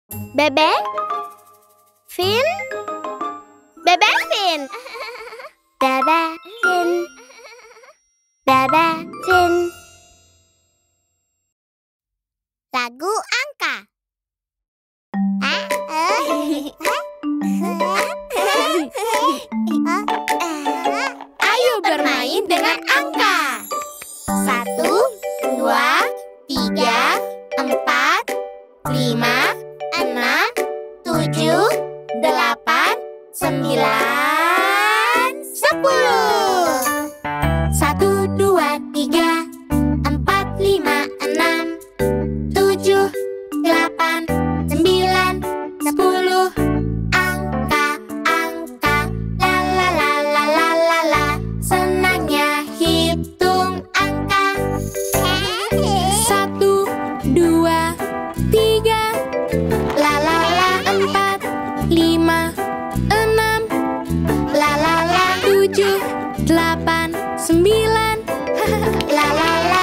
Bebek? Fin? Bebek Fin? Bebek Fin? Bebek Fin? Lagu angka. Ayo bermain dengan angka. 1, 2, 3, 4, 5, 6, 7, 8, 9, 10. 1, 2, 3, 4, 5, 6, 7, 8, 9, 10. Angka-angka, la la la la la la la. Senangnya hitung angka. 1, 2, 3, la la la. 4, 5, 6, la la la. 7, 8, 9, la la la.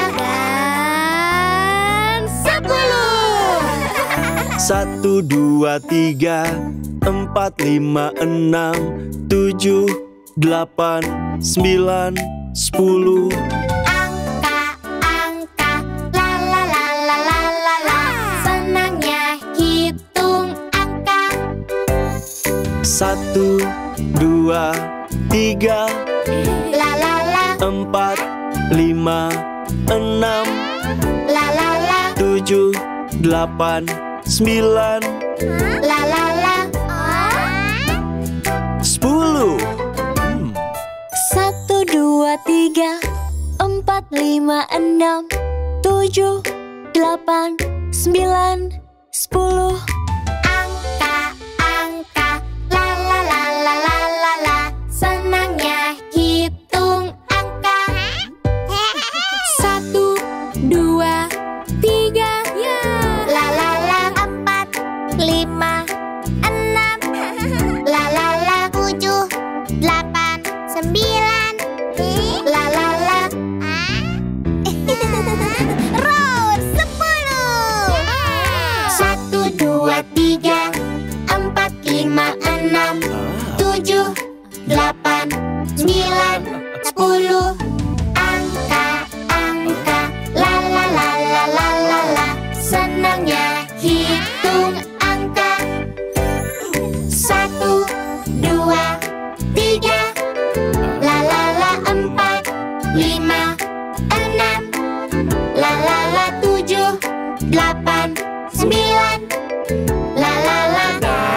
Dan 10. 1, 2, 3, 4, 5, 6, 7, 8, 9, 10. Angka-angka, la la la la la la la. Senangnya hitung angka. 1, 2, 3, La la la, 4, 5, 6, la la la, 7, 8, 9, la la la. 10. 1, 2, 3, 4, 5, 6, 7, 8, 9, 10. Angka-angka, la la la la la la la. Senangnya hitung angka. 1, 2, 3, la la la. 4, 5, 6, la la la. 7, 8, 9, la la la. Round 10. 1, 2, 3, 4, 5, 6, 7, 8, 9, 10. Angka-angka, la la la la la la la. Senangnya hitung angka. 1, 2, 3, la la la. 4, 5, 6, la la la. 7, 8, 9, la la la.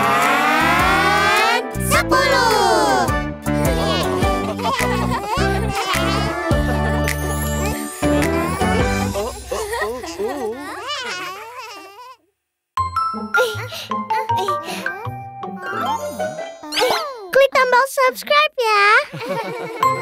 Dan 10. Klik tombol subscribe ya.